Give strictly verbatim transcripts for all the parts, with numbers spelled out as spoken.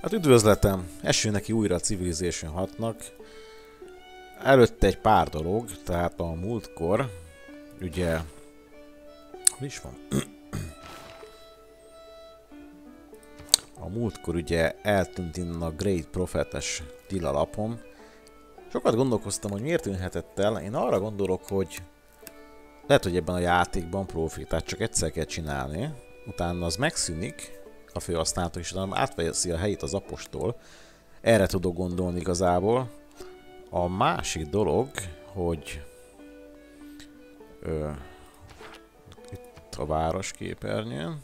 Hát üdvözletem! Eső neki újra a Civilization hatnak. Előtte egy pár dolog, tehát a múltkor, ugye... Hol is van? A múltkor ugye eltűnt innen a Great Prophet-es tilalapom. Sokat gondolkoztam, hogy miért tűnhetett el. Én arra gondolok, hogy lehet, hogy ebben a játékban profitát csak egyszer kell csinálni, utána az megszűnik, a főhasználata is, utána átveszi a helyét az apostol. Erre tudok gondolni igazából. A másik dolog, hogy ö, itt a városképernyőn.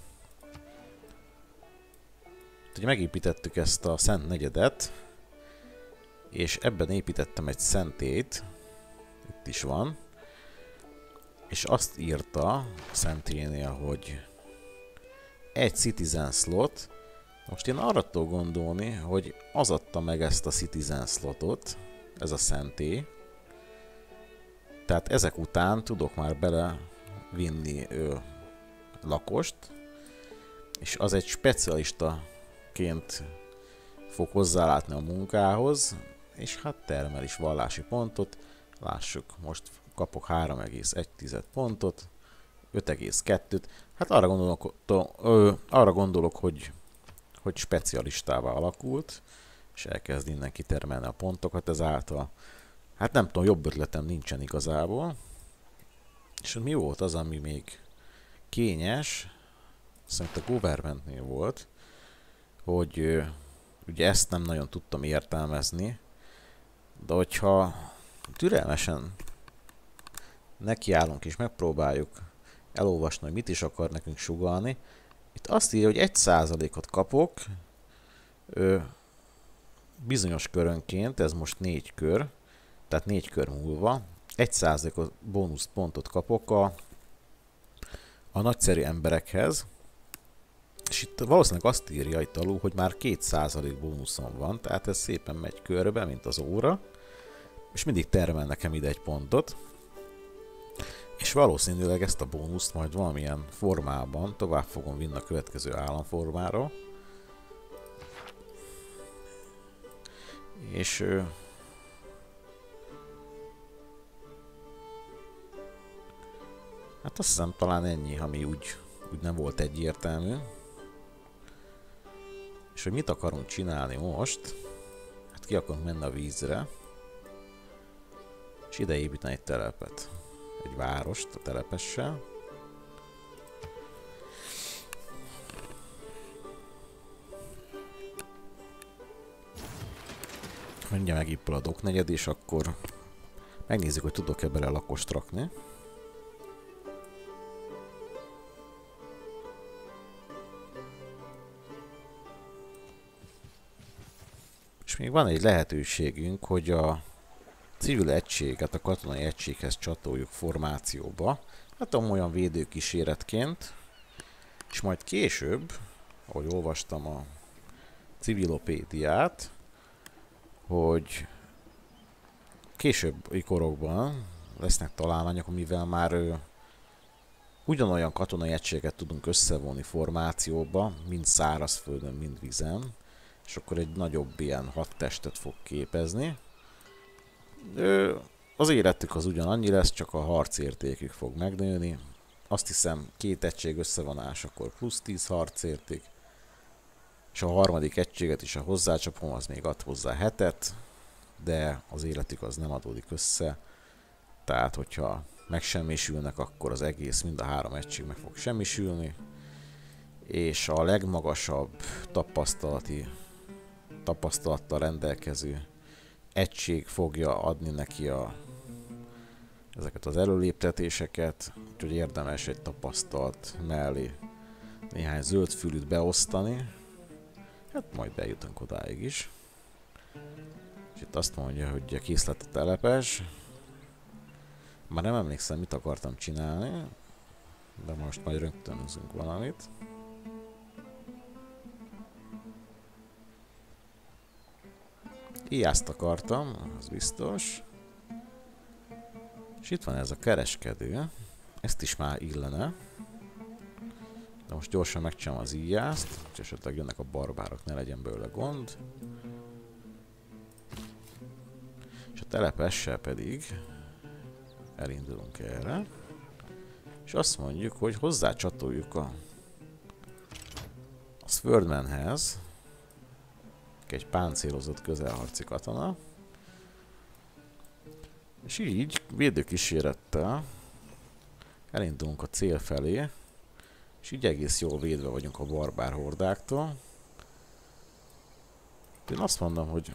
Ugye megépítettük ezt a Szent negyedet, és ebben építettem egy szentélyt, itt is van, és azt írta a szentélynél, hogy egy citizen slot. Most én arra tudok gondolni, hogy az adta meg ezt a citizen slotot, ez a szentély. Tehát ezek után tudok már bele vinni ö, lakost, és az egy specialistaként fog hozzálátni a munkához, és hát termel is vallási pontot. Lássuk, most kapok három egész egy pontot, öt egész kettőt. Hát arra gondolok, ö, arra gondolok hogy, hogy specialistává alakult, és elkezd innen kitermelni a pontokat ezáltal. Hát nem tudom, jobb ötletem nincsen igazából. És mi volt az, ami még kényes? Szerintem a governmentnél volt, hogy ö, ugye ezt nem nagyon tudtam értelmezni, de hogyha türelmesen nekiállunk és megpróbáljuk elolvasni, hogy mit is akar nekünk sugallni. Itt azt írja, hogy egy százalékot kapok ö, bizonyos körönként, ez most négy kör, tehát négy kör múlva, egy százalékot bónusz pontot kapok a, a nagyszerű emberekhez, és itt valószínűleg azt írja itt alul, hogy már két százalék bónuszom van, tehát ez szépen megy körbe, mint az óra, és mindig termel nekem ide egy pontot. És valószínűleg ezt a bónuszt majd valamilyen formában tovább fogom vinni a következő államformára. És ö, hát azt hiszem talán ennyi, ami úgy, úgy nem volt egyértelmű. És hogy mit akarunk csinálni most? Hát ki akarunk menni a vízre, és ide építeni egy telepet. Egy várost a telepessel. Mindjárt megépül a doknegyed, és akkor megnézzük, hogy tudok-e bele lakost rakni. És még van egy lehetőségünk, hogy a civil egységet a katonai egységhez csatoljuk formációba, hát olyan védőkíséretként, és majd később, ahogy olvastam a civilopédiát, hogy későbbi korokban lesznek találmányok, amivel már ö, ugyanolyan katonai egységet tudunk összevonni formációba, mind szárazföldön, mind vízen, és akkor egy nagyobb ilyen hadtestet fog képezni. Ö, az életük az ugyanannyi lesz, csak a harcértékük fog megnőni. Azt hiszem két egység összevonásakor plusz tíz harcérték, és a harmadik egységet is a hozzácsapom, az még ad hozzá hetet, de az életük az nem adódik össze. Tehát, hogyha megsemmisülnek, akkor az egész, mind a három egység meg fog semmisülni. És a legmagasabb tapasztalati, tapasztalattal rendelkező egység fogja adni neki a, ezeket az előléptetéseket, úgyhogy érdemes egy tapasztalt mellé néhány zöld fülűt beosztani. Hát majd bejutunk odáig is. És itt azt mondja, hogy kész lett a telepes. Már nem emlékszem, mit akartam csinálni, de most majd rögtönözünk valamit. Ijást akartam, az biztos. És itt van ez a kereskedő. Ezt is már illene. De most gyorsan megcsinálom az íjást, és esetleg jönnek a barbárok, ne legyen belőle gond. És a telepessel pedig elindulunk erre. És azt mondjuk, hogy hozzácsatoljuk a, a Swordmanhez egy páncélozott közelharci katona. És így védőkísérettel elindulunk a cél felé, és így egész jól védve vagyunk a barbár hordáktól. Én azt mondom, hogy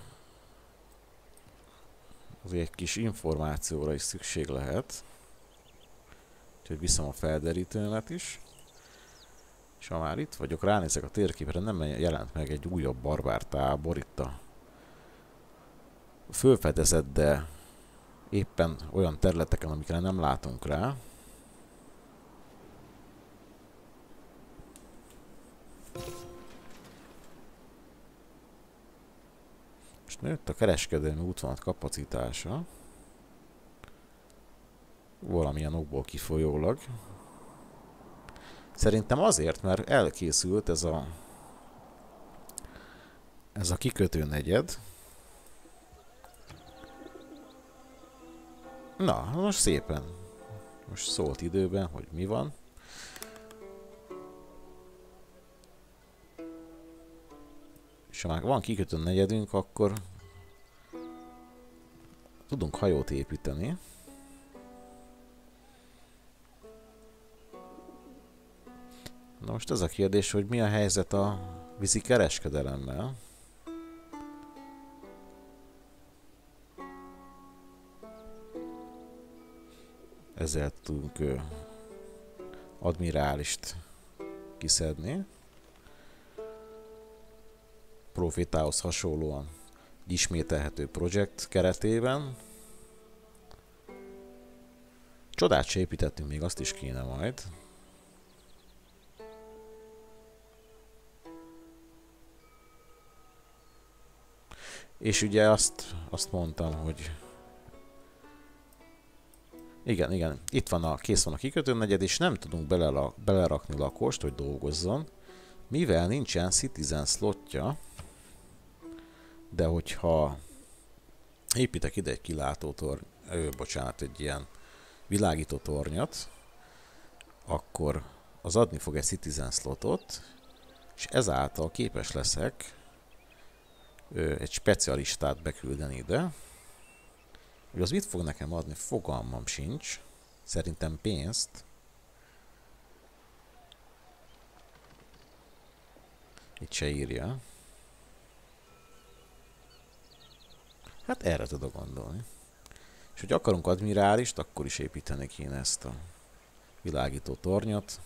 azért egy kis információra is szükség lehet. Úgyhogy viszem a felderítőmet is. És ha már itt vagyok, ránézek a térképre, nem jelent meg egy újabb barbár tábor itt a fölfedezett, de éppen olyan területeken, amikre nem látunk rá. Most nőtt a kereskedelmi útvonal kapacitása. Valamilyen okból kifolyólag. Szerintem azért, mert elkészült ez a ez a kikötő negyed. Na, most szépen. Most szólt időben, hogy mi van. És ha már van kikötő negyedünk, akkor tudunk hajót építeni. Na most ez a kérdés, hogy mi a helyzet a vízi kereskedelemmel. Ezzel tudunk ö, admirálist kiszedni. Profétához hasonlóan ismételhető projekt keretében. Csodát se építettünk, még azt is kéne majd. És ugye azt, azt mondtam, hogy igen, igen, itt van a, kész van a kikötőnegyed, és nem tudunk bele, belerakni lakost, hogy dolgozzon, mivel nincsen citizen slotja, de hogyha építek ide egy kilátótorny, ö, bocsánat, egy ilyen világító tornyot, akkor az adni fog egy citizen slotot, és ezáltal képes leszek ö, egy specialistát beküldeni ide. Hogy az mit fog nekem adni, fogalmam sincs. Szerintem pénzt. Itt se írja. Hát erre tudok gondolni. És hogy akarunk admirálist, akkor is építeni kéne ezt a világító tornyot.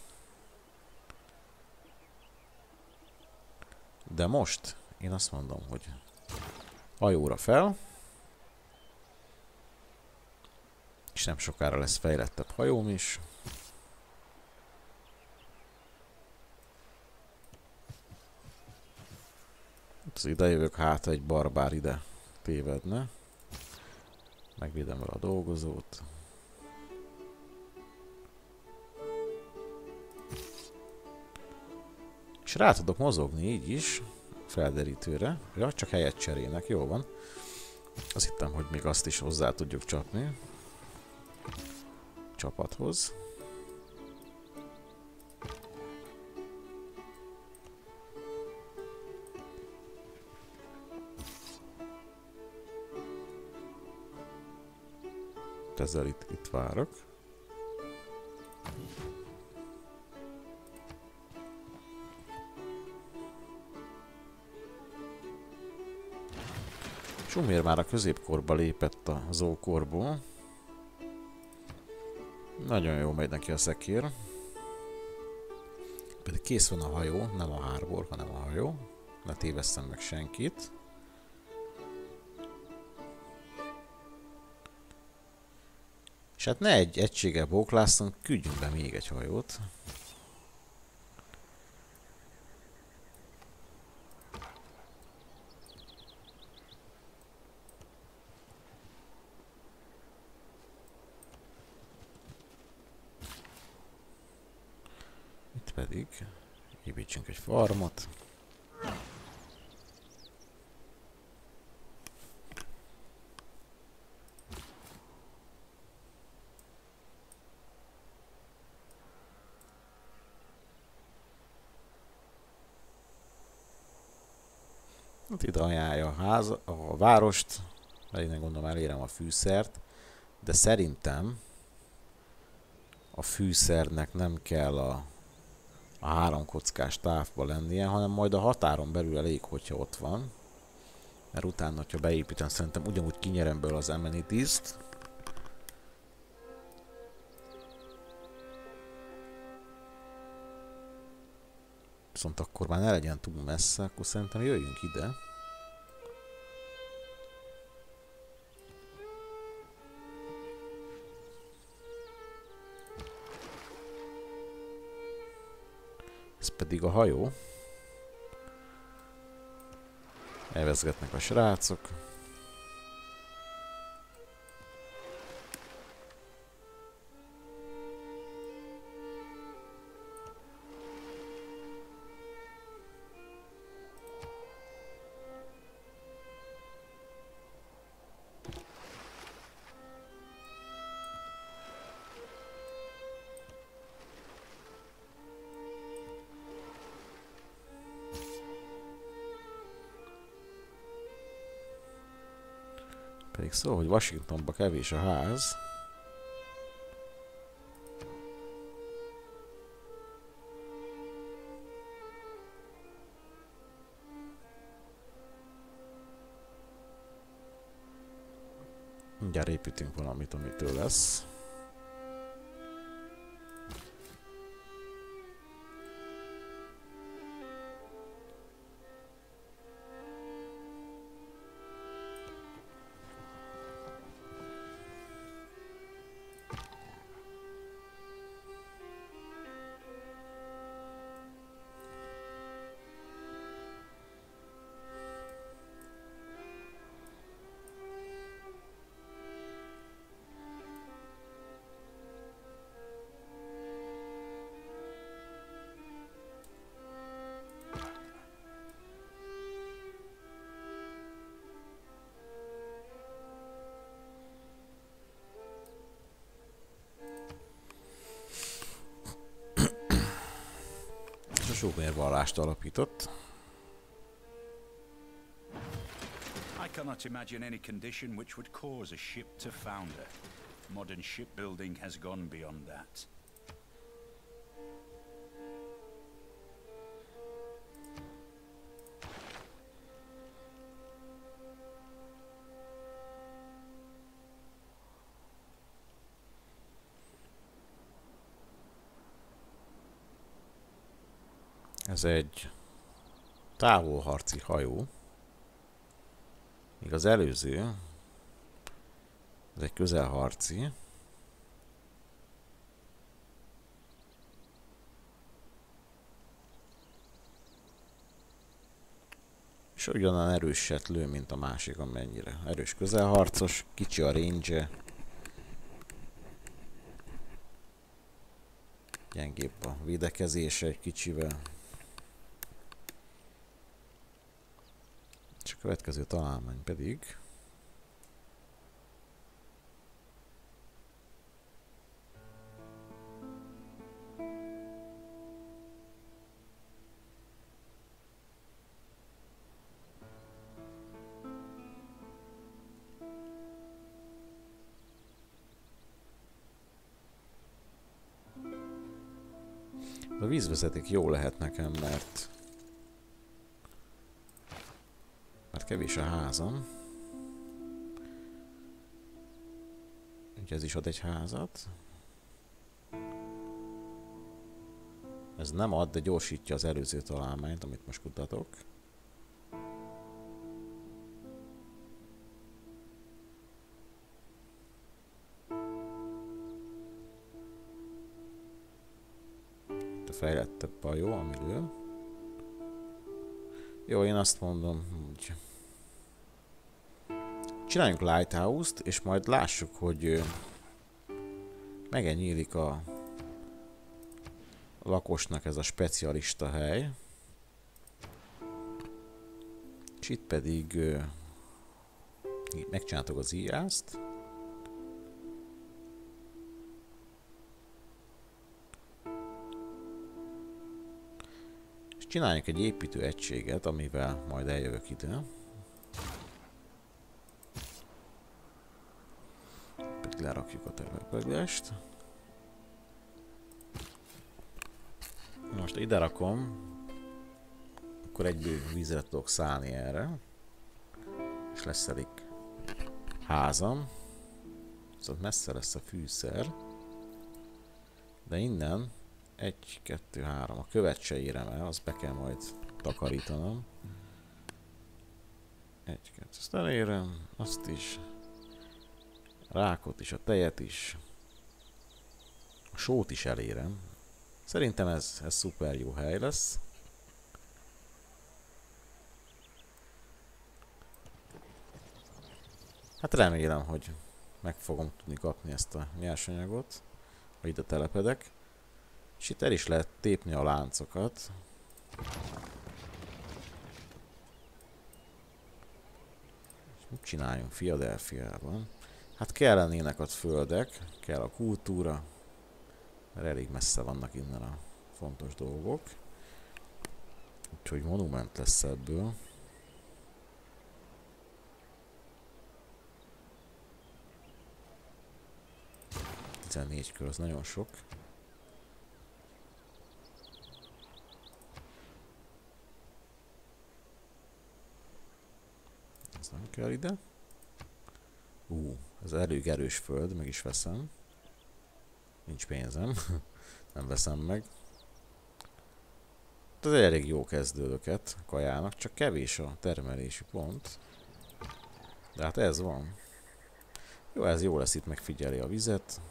De most én azt mondom, hogy hajóra fel. És nem sokára lesz fejlettebb hajóm is. Az ide jövök, hát egy barbár ide tévedne. Megvédem vele a dolgozót. És rá tudok mozogni így is, felderítőre. Ja, csak helyet cserélnek, jó van. Azt hittem, hogy még azt is hozzá tudjuk csapni. Csapathoz. Ezzel itt, itt várok. Sumér már a középkorba lépett az ókorból. Nagyon jó megy neki a szekér. Pedig kész van a hajó, nem a hárbor, hanem a hajó. Ne tévesszem meg senkit. És hát ne egy egységgel bóklászunk, küldjünk be még egy hajót. Itt pedig Építsünk egy farmot. Hát ide ajánlja a, ház, a várost, mert én gondolom elérem a fűszert, de szerintem a fűszernek nem kell a, a három kockás távba lennie, hanem majd a határon belül elég, hogyha ott van. Mert utána, hogyha beépítem, szerintem ugyanúgy kinyerem belőle az amenities-t. Viszont akkor már ne legyen túl messze, akkor szerintem jöjjünk ide. Ez pedig a hajó. Elvezgetnek a srácok. Pedig szó, hogy Washingtonba kevés a ház. Mindjárt építünk valamit, amitől lesz. Sóvérvallást alapított. I cannot imagine any condition which would cause a ship to founder. Modern shipbuilding has gone beyond that. Ez egy távolharci hajó. Míg az előző, ez egy közelharci. És ugyanan erőset lő, mint a másik, amennyire. Erős közelharcos, kicsi a range-e. Gyengébb a védekezése egy kicsivel. És a következő találmány pedig a vízvezeték jó lehet nekem, mert mert kevés a házam. Úgyhogy ez is ad egy házat. Ez nem ad, de gyorsítja az előző találmányt, amit most kutatok. Itt a fejlettebb hajó, amiről. Jó, én azt mondom, hogy csináljunk Lighthouse-t, és majd lássuk, hogy megint nyílik a lakosnak ez a specialista hely. És itt pedig uh, megcsináltuk az íjást. És csináljunk egy építő egységet, amivel majd eljövök ide. Pedig lerakjuk a telepedést. Most ide rakom, akkor egyből vízre tudok szállni erre, és lesz elég házam, szóval messze lesz a fűszer, de innen egy, kettő, három, a követ se érem el, azt be kell majd takarítanom. Egy, kettő, azt elérem, azt is, a rákot is, a tejet is, a sót is elérem. Szerintem ez, ez szuper jó hely lesz. Hát remélem, hogy meg fogom tudni kapni ezt a nyersanyagot, ha ide telepedek. És itt el is lehet tépni a láncokat. És mit csináljunk Philadelphiában? Hát kellenének a földek, kell a kultúra, mert elég messze vannak innen a fontos dolgok. Úgyhogy monument lesz ebből. tizennégy kör, az nagyon sok. Ez nem kell ide. Ú, uh, ez elég erős föld, meg is veszem. Nincs pénzem, nem veszem meg. Ez egy elég jó kezdődöket kajának, csak kevés a termelési pont. De hát ez van. Jó, ez jó lesz, itt megfigyeli a vizet.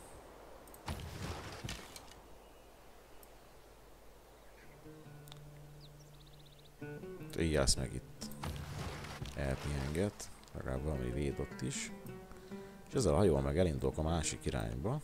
Így állsz meg itt. Elpihenget, legalább valami véd ott is. És ezzel a hajóval meg elindulok a másik irányba.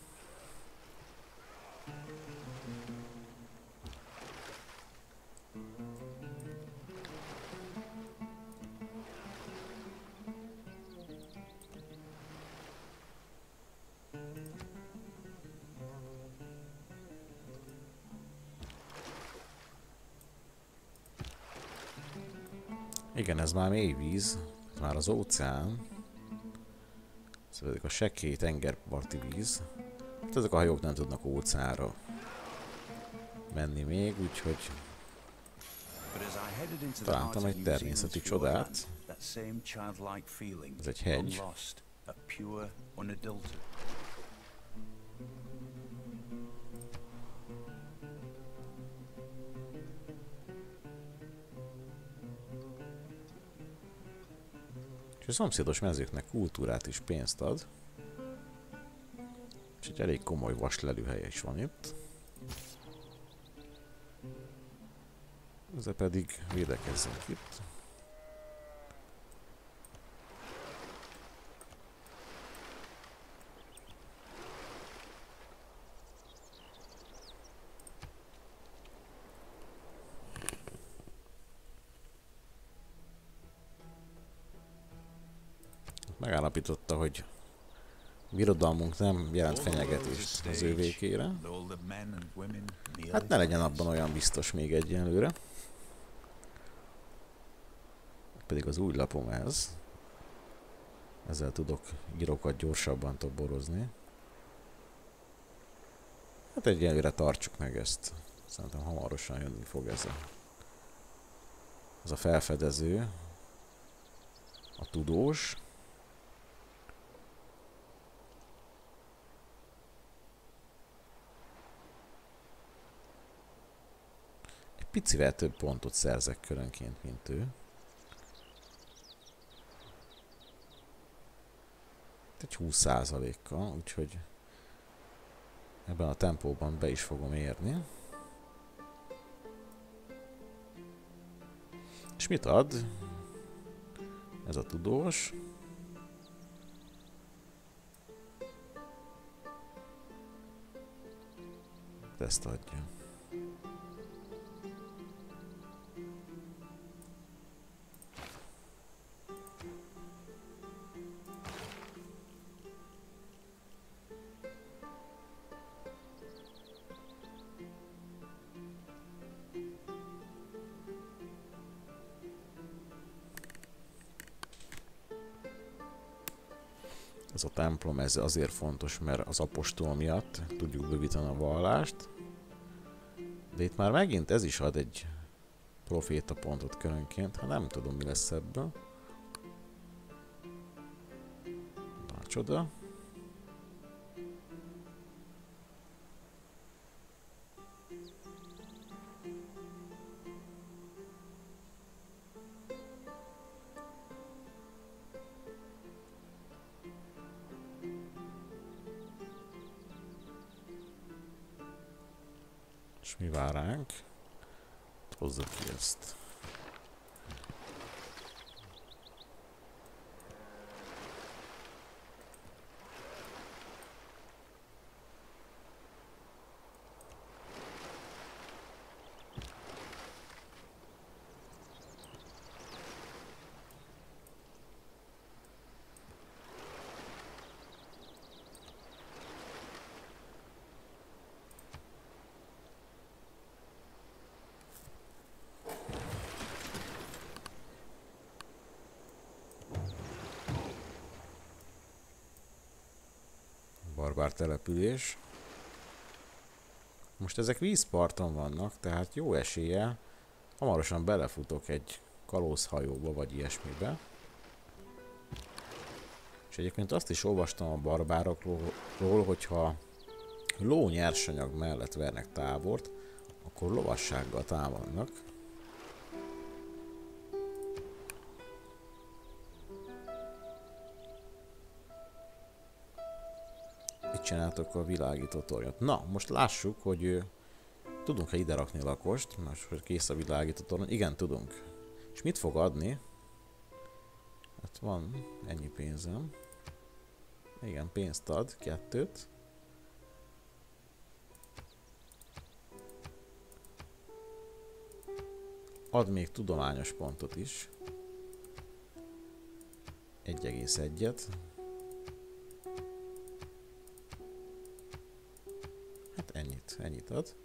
Igen, ez már mély víz, ez már az óceán. Ez pedig a sekély tengerparti víz. Hát ezek a hajók nem tudnak óceánra menni még, úgyhogy találtam egy természeti csodát. Ez egy hegy. És a szomszédos mezőknek kultúrát és pénzt ad. És egy elég komoly vaslelőhely is van itt. Ezzel pedig védekezzünk itt. Megállapította, hogy birodalmunk nem jelent fenyegetést az ő vékére. Hát ne legyen abban olyan biztos még egyenlőre. Pedig az új lapom ez. Ezzel tudok írókat gyorsabban toborozni. Hát egyenlőre tartsuk meg ezt. Szerintem hamarosan jönni fog ez a, ez a felfedező. A tudós. Picivel több pontot szerzek körönként, mint ő. Egy húsz százalékkal, úgyhogy ebben a tempóban be is fogom érni. És mit ad? Ez a tudós. Ezt adja. Ez a templom ez azért fontos, mert az apostol miatt tudjuk bővíteni a vallást. De itt már megint ez is ad egy proféta pontot körönként. Hát nem tudom, mi lesz ebből. Na, csoda. És mi vár ránk? Hozza ki ezt. Barbár település. Most ezek vízparton vannak, tehát jó eséllyel hamarosan belefutok egy kalózhajóba vagy ilyesmibe. És egyébként azt is olvastam a barbárokról, hogyha ló nyersanyag mellett vernek tábort, akkor lovassággal támadnak. Csináltok a világító tornyot. Na, most lássuk, hogy tudunk-e ide rakni lakost. Most, hogy kész a világító torony. Igen, tudunk. És mit fog adni? Hát van ennyi pénzem. Igen, pénzt ad. Kettőt. Ad még tudományos pontot is. egy egész egyet. Ennyit, ennyit ad.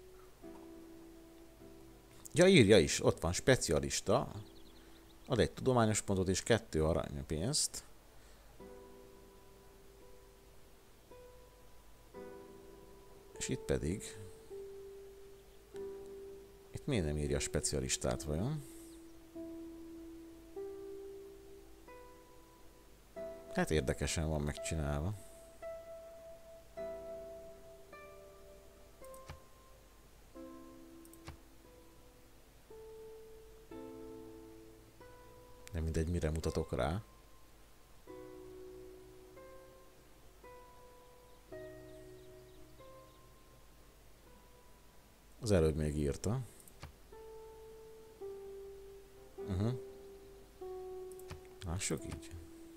Ja, írja is, ott van, specialista. Ad egy tudományos pontot és kettő aranypénzt. És itt pedig... Itt miért nem írja a specialistát vajon? Hát érdekesen van megcsinálva. Nem mindegy, mire mutatok rá. Az előbb még írta. Uh-huh. Lássuk így.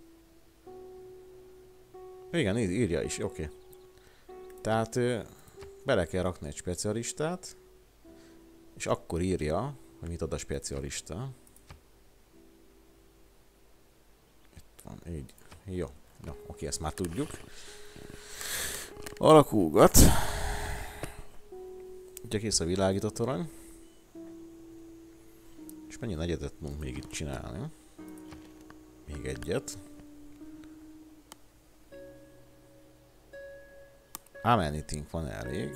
Igen, írja is, oké. Okay. Tehát bele kell rakni egy specialistát, és akkor írja, hogy mit ad a specialista. Van, így. Jó. Jó, oké, ezt már tudjuk. Alakulgat. Ugye kész a világító torony. És mennyi negyedet tudunk még itt csinálni? Még egyet. Amenitink van elég.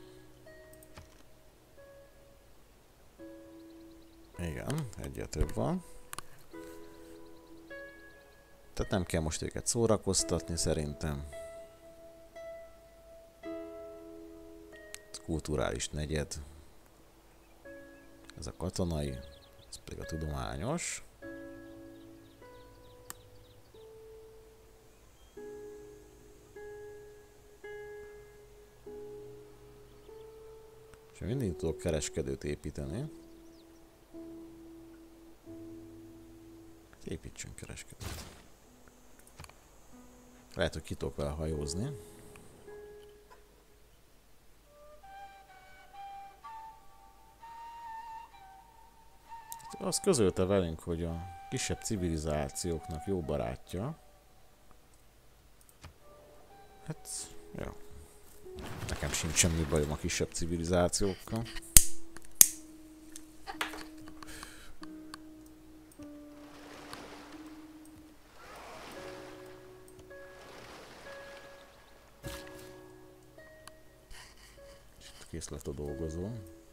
Igen, egyet több van. Tehát nem kell most őket szórakoztatni szerintem. Kulturális negyed. Ez a katonai, ez pedig a tudományos. És mindig tudok kereskedőt építeni. Építsünk kereskedőt. Lehet, hogy ki tudok vele hajózni. Azt közölte velünk, hogy a kisebb civilizációknak jó barátja. Hát, jó. Nekem sincs semmi bajom a kisebb civilizációkkal. kész lett a dolgozó.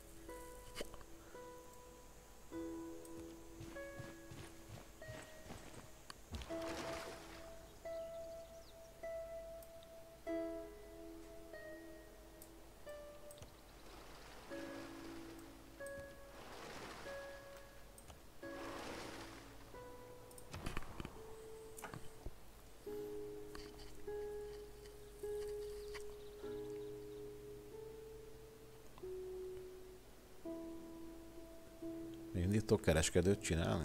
Mindig tudok kereskedőt csinálni?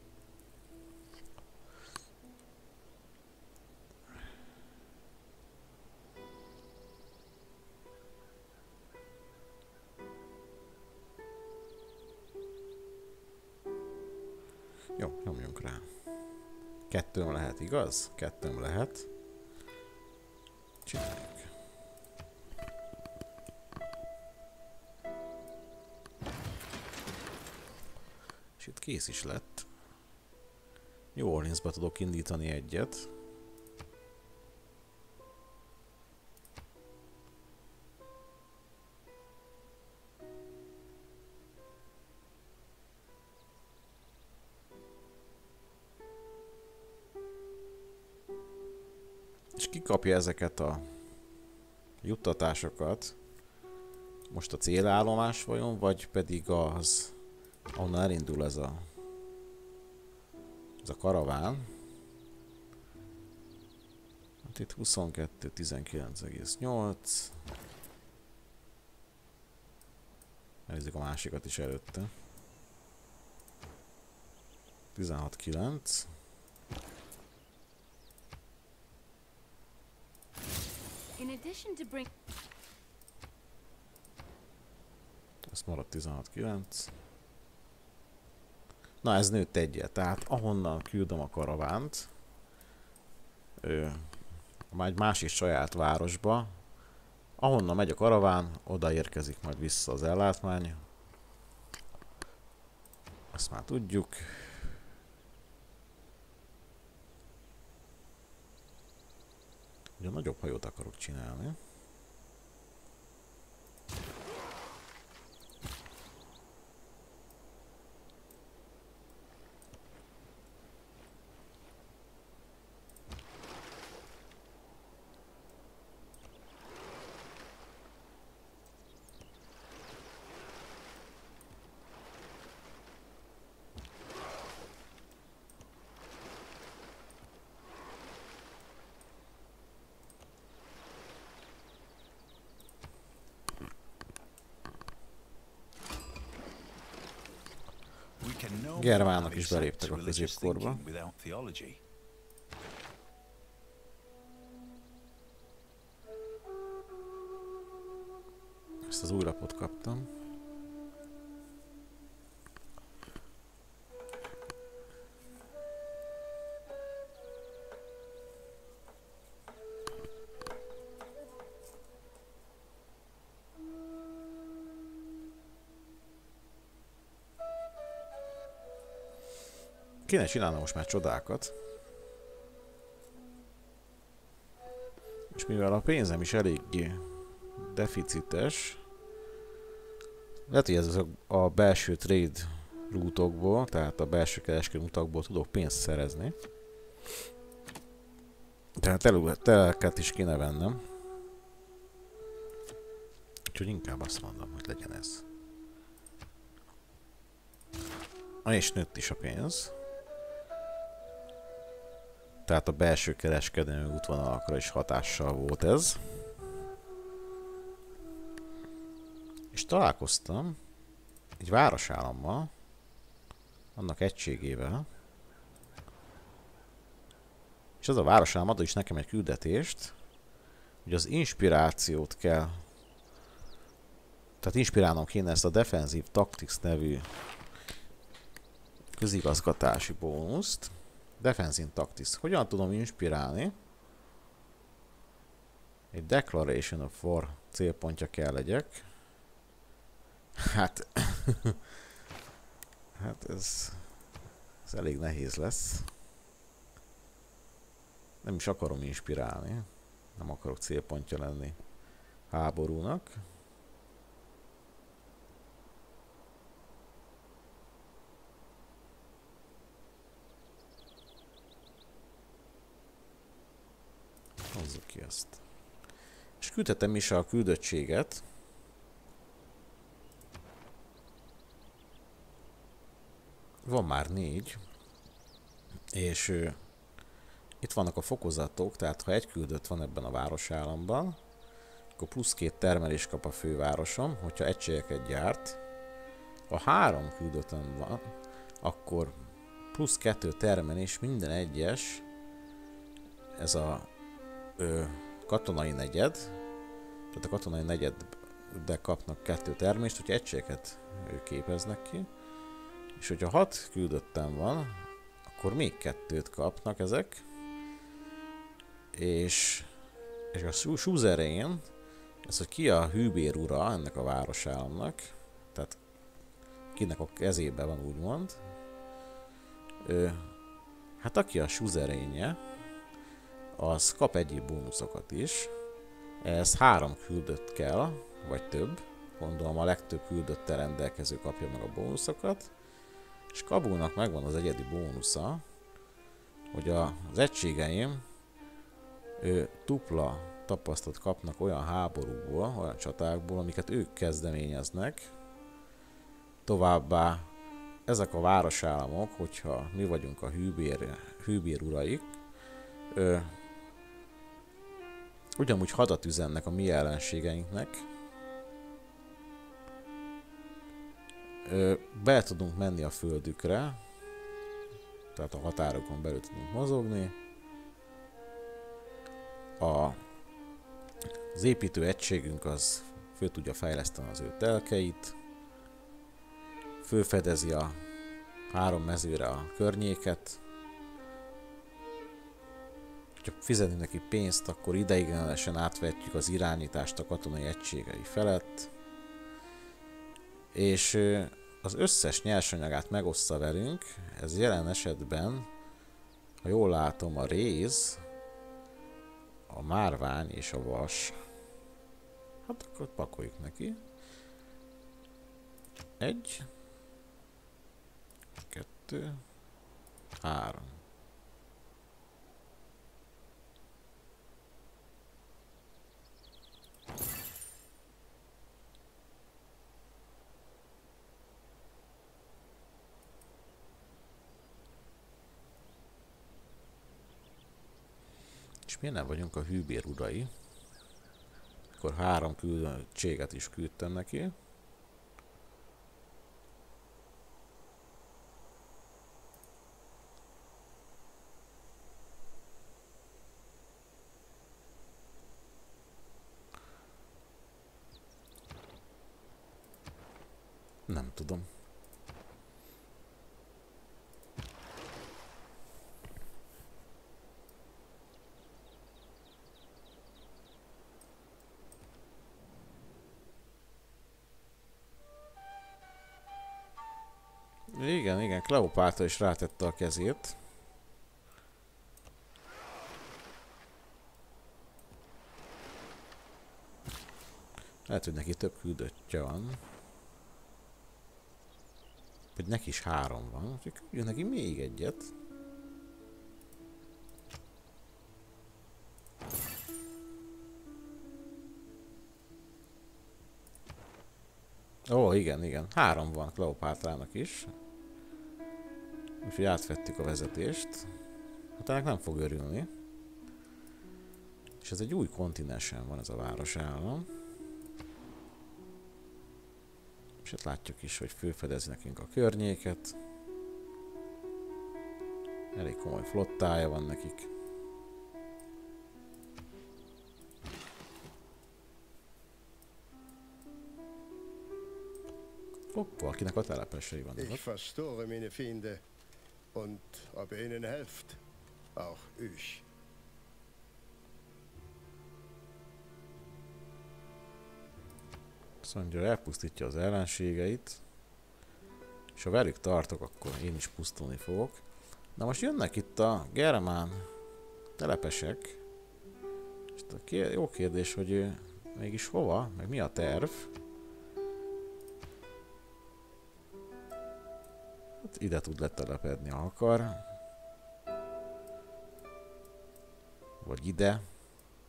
Jó, nyomjunk rá. Kettőm lehet, igaz? Kettőm lehet. Csináljuk. És itt kész is lett. New Orleansba tudok indítani egyet. És ki kapja ezeket a juttatásokat? Most a célállomás vajon, vagy pedig az, ahonnan elindul ez a, ez a karaván? Hát itt huszonkettő tizenkilenc egész nyolc. Nézzük a másikat is előtte. tizenhat kilenc. In addition to bring Ez maradt tizenhat kilenc. Na, ez nőtt egyet, tehát ahonnan küldöm a karavánt, ő, már egy másik saját városba, ahonnan megy a karaván, oda érkezik majd vissza az ellátmány. Ezt már tudjuk. Ugye nagyobb hajót akarok csinálni. Germánok is beléptek a középkorba. Ezt az új lapot kaptam. Kéne csinálnom most már csodákat. És mivel a pénzem is eléggé deficites, lehet, hogy ez a belső trade rútokból, tehát a belső kereskedelmi utakból tudok pénzt szerezni. Tehát teleket is kéne vennem. Úgyhogy inkább azt mondom, hogy legyen ez. És nőtt is a pénz. Tehát a belső kereskedelmi útvonalakra is hatással volt ez. És találkoztam egy városállammal, annak egységével. És az a városállam adott is nekem egy küldetést, hogy az inspirációt kell, tehát inspirálnom kéne ezt a Defensive Tactics nevű közigazgatási bónuszt. Defensive Tactics. Hogyan tudom inspirálni? Egy Declaration of War célpontja kell legyek. Hát... hát ez... ez elég nehéz lesz. Nem is akarom inspirálni. Nem akarok célpontja lenni háborúnak. Hozzuk ki ezt. És küldhetem is a küldöttséget. Van már négy. És ö, itt vannak a fokozatok, tehát ha egy küldött van ebben a városállamban, akkor plusz két termelés kap a fővárosom, hogyha egységeket gyárt. Ha három küldöttem van, akkor plusz kettő termelés minden egyes, ez a ö, katonai negyed, tehát a katonai negyedbe kapnak kettő termelést, hogyha egységeket képeznek ki. És hogyha hat küldöttem van, akkor még kettőt kapnak ezek. És, és a suzerén, ez hogy ki a hűbér ura ennek a városállamnak, tehát kinek a kezében van úgymond. Ö, hát aki a suzerénye, az kap egyéb bónuszokat is. Ez három küldött kell, vagy több. Gondolom a legtöbb küldöttel rendelkező kapja meg a bónuszokat. És Kabulnak megvan az egyedi bónusza, hogy a, az egységeim ő, dupla tapasztalat kapnak olyan háborúból, olyan csatákból, amiket ők kezdeményeznek. Továbbá ezek a városállamok, hogyha mi vagyunk a hűbér, hűbér uraik, ö, ugyanúgy hadat üzennek a mi ellenségeinknek. Ö, be tudunk menni a földükre, tehát a határokon belül tudunk mozogni. A, az építő egységünk az föl tudja fejleszteni az ő telkeit, fölfedezi a három mezőre a környéket. Ha fizetünk neki pénzt, akkor ideiglenesen átvetjük az irányítást a katonai egységei felett. És az összes nyersanyagát megoszta velünk, ez jelen esetben, ha jól látom, a réz, a márvány és a vas. Hát akkor pakoljuk neki. Egy, kettő, három. És miért nem vagyunk a hűbér urai? Akkor három küldöttséget is küldtem neki. Nem tudom. Igen, igen, Kleopátra is rátette a kezét. Lehet, hogy neki több küldöttje van. Vagy neki is három van, úgyhogy küldjön neki még egyet. Ó, igen, igen. Három van Kleopátrának is. Úgyhogy átvettük a vezetést. Hát ennek nem fog örülni. És ez egy új kontinensen van ez a városállam. És itt látjuk is, hogy fölfedezi nekünk a környéket. Elég komoly flottája van nekik. Hopp, akinek a telepesei vannak. Ich verstore meine Feinde und ob ihr ihnen helft, auch ich. Azt mondja, elpusztítja az ellenségeit. És ha velük tartok, akkor én is pusztulni fogok. Na most jönnek itt a germán telepesek. És a kér jó kérdés, hogy ő mégis hova, meg mi a terv. Hát ide tud letelepedni, ha akar. Vagy ide.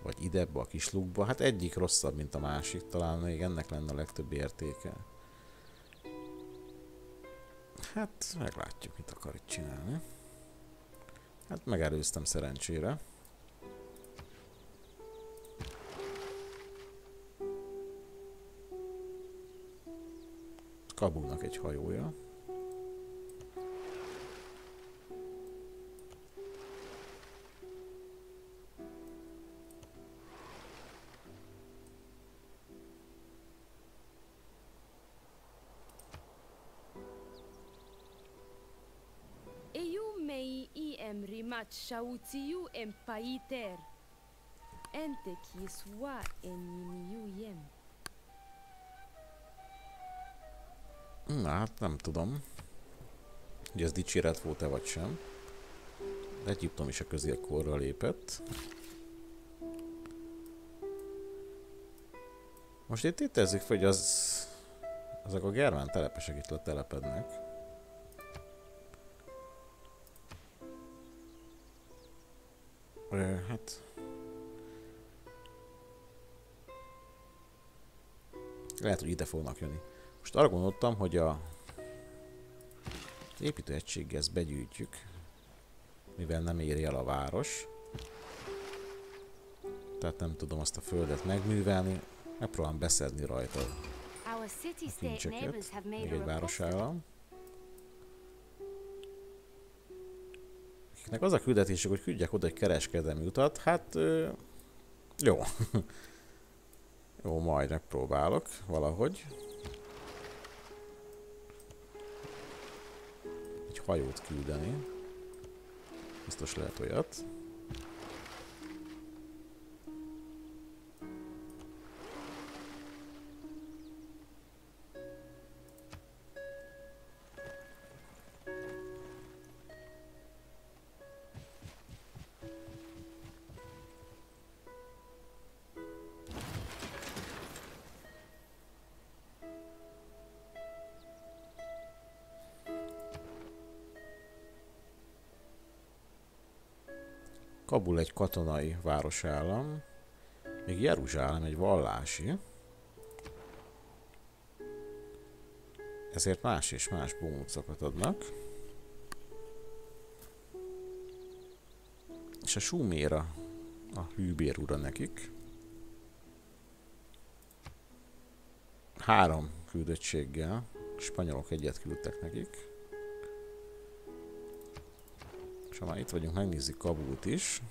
Vagy idebbe a kis lukba. Hát egyik rosszabb, mint a másik. Talán még ennek lenne a legtöbb értéke. Hát meglátjuk, mit akar itt csinálni. Hát megelőztem szerencsére. Kabulnak egy hajója. Eu mei iem rimat shautiu empaiter. Ente kiswa enimiu yem. Na hát nem tudom, hogy ez dicséret volt-e vagy sem. Egyiptom is a középkorra lépett. Most itt tételezzük fel, hogy az, azok a germán telepesek itt letelepednek. Ö, hát... Lehet, hogy ide fognak jönni. Most arra gondoltam, hogy a építőegységgel ezt begyűjtjük, mivel nem éri el a város. Tehát nem tudom azt a földet megművelni, megpróbálom beszedni rajta Our a city-state kincseket. neighbors have made Még a egy request. városállam. Akiknek az a küldetésük, hogy küldjek oda egy kereskedelmi utat, hát ö, jó. Jó, majd megpróbálok valahogy. Egy hajót küldeni. Biztos lehet olyat. Kabul egy katonai városállam, még Jeruzsálem egy vallási, ezért más és más bónuszokat adnak. És a Suméra a hűbér ura nekik. Három küldöttséggel, a spanyolok egyet küldtek nekik. És ha már itt vagyunk, megnézzük Kabult is.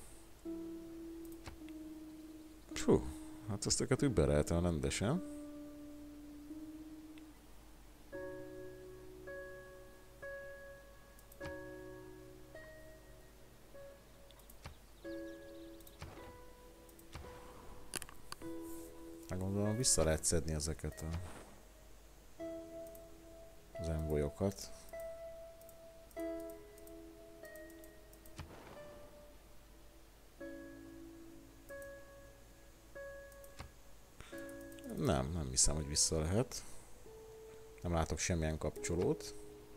Fú, hát azt őket übereltem rendesen. Gondolom vissza lehet szedni ezeket a az envolyokat. Nem, nem hiszem, hogy vissza lehet. Nem látok semmilyen kapcsolót.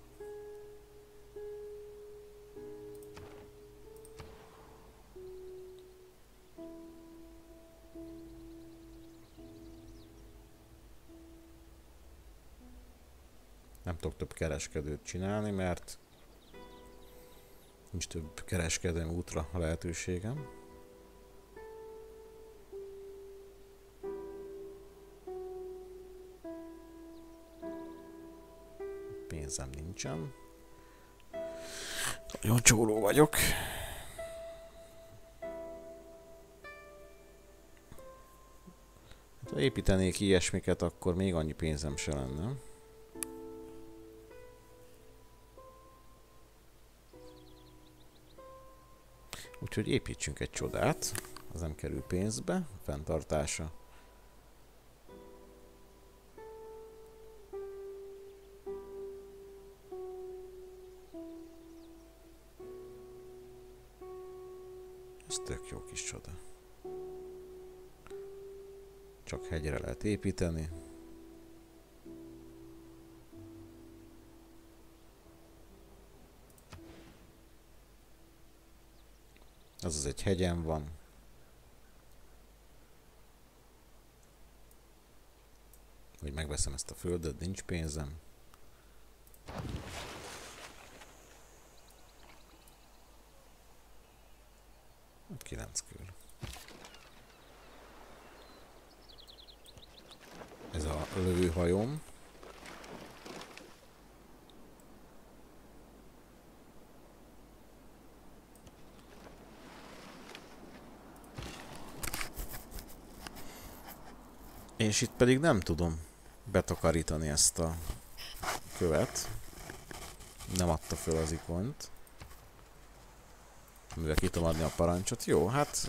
Nem tudok több kereskedőt csinálni, mert nincs több kereskedelmi útra a lehetőségem. Pénzem nincsen. Nagyon csóró vagyok. Hát, ha építenék ilyesmiket, akkor még annyi pénzem se lenne. Úgyhogy építsünk egy csodát. Az nem kerül pénzbe. A fenntartása. Ez tök jó kis csoda. Csak hegyre lehet építeni. Ez az egy hegyen van. megveszem ezt a földet, nincs pénzem. kilenc kör. Ez a lövőhajóm. És itt pedig nem tudom betakarítani ezt a követ. Nem adta föl az ikont. Mivel ki tudom adni a parancsot. Jó, hát...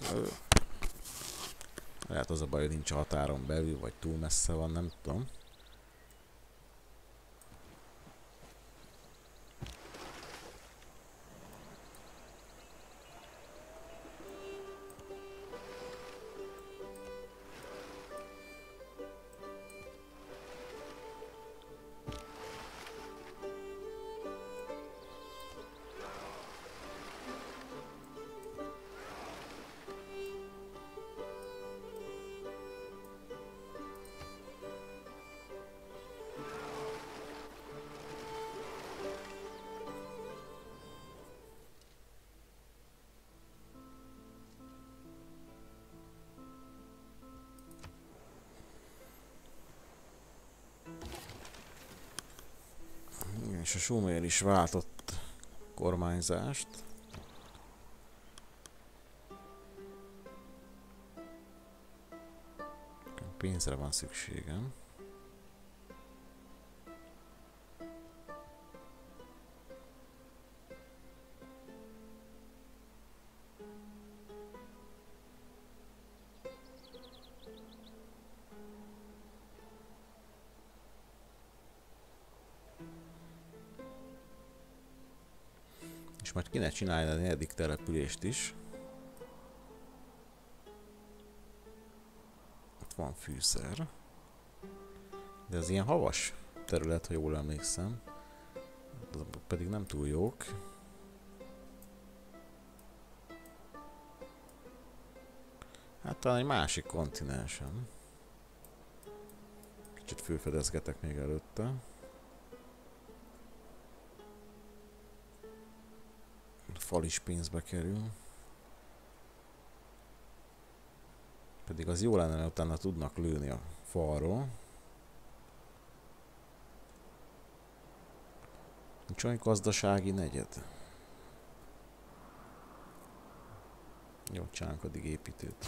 Lehet az a baj, hogy nincs a határon belül, vagy túl messze van, nem tudom. És a Sumér is váltott kormányzást. Pénzre van szükségem. És majd kéne csinálni a negyedik települést is. Ott van fűszer. De ez ilyen havas terület, ha jól emlékszem. Azok pedig nem túl jók. Hát talán egy másik kontinensen. Kicsit fölfedezgetek még előtte. A fal is pénzbe kerül. Pedig az jó lenne, mert utána tudnak lőni a falról. Nincs olyan gazdasági negyed. Jó, csinálunk addig építőt.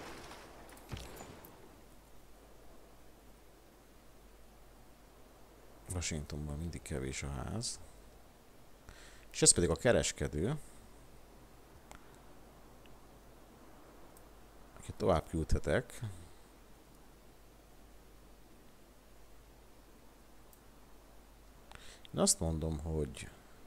Washingtonban mindig kevés a ház. És ez pedig a kereskedő, akit tovább küldhetek. Én azt mondom, hogy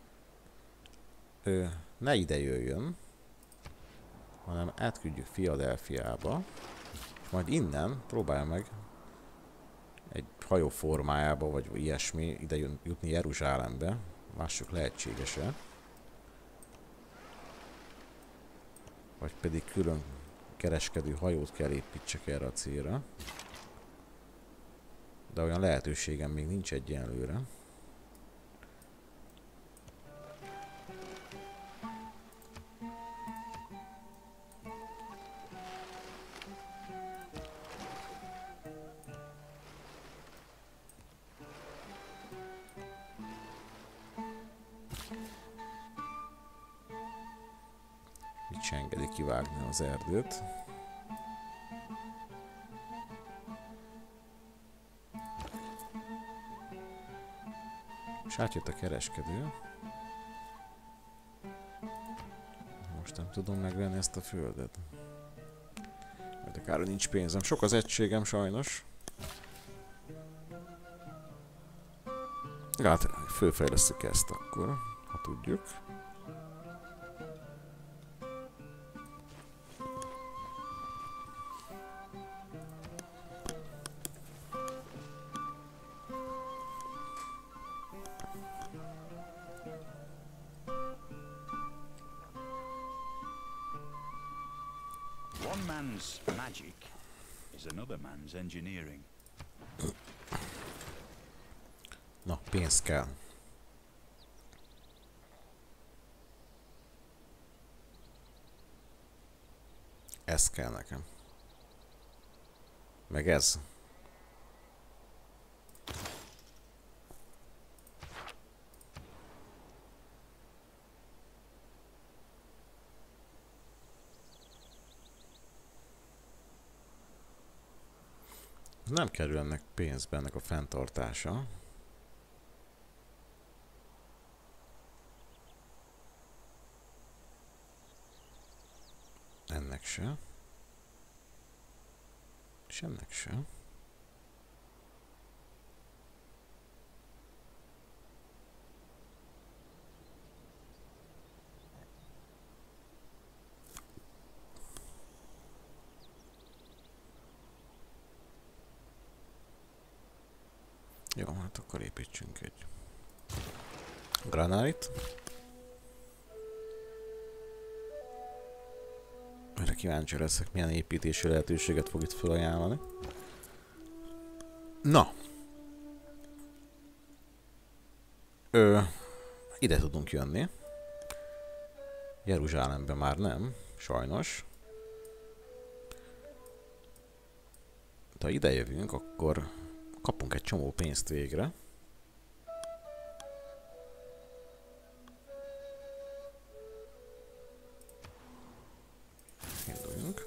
ő ne ide jöjjön, hanem átküldjük Philadelphiába, majd innen próbálja meg egy hajó formájába, vagy ilyesmi ide jutni Jeruzsálembe. Lássuk, lehetséges-e. Vagy pedig külön kereskedő hajót kell építsek erre a célra. De olyan lehetőségem még nincs egyenlőre. Se engedi kivágni az erdőt. És átjött a kereskedő. Most nem tudom megvenni ezt a földet. De kár, nincs pénzem. Sok az egységem sajnos. Hát fölfejlesztjük ezt akkor, ha tudjuk. Man's magic is another man's engineering. Pénz kell. Ez kell nekem. Meg ez. Nem kerül ennek pénzbe, ennek a fenntartása. Ennek se. És ennek se. Jó, hát akkor építsünk egy granálit. Erre kíváncsi leszek, milyen építési lehetőséget fog itt felajánlani. Na! Ö, ide tudunk jönni. Jeruzsálembe már nem, sajnos. De ha ide jövünk, akkor kapunk egy csomó pénzt végre. Induljunk.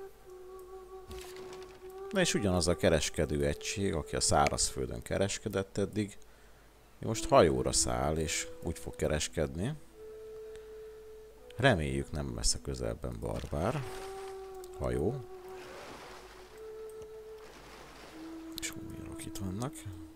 Na és ugyanaz a kereskedő egység, aki a szárazföldön kereskedett eddig, most hajóra száll és úgy fog kereskedni. Reméljük nem lesz a közelben barbár hajó. És újra itt vannak.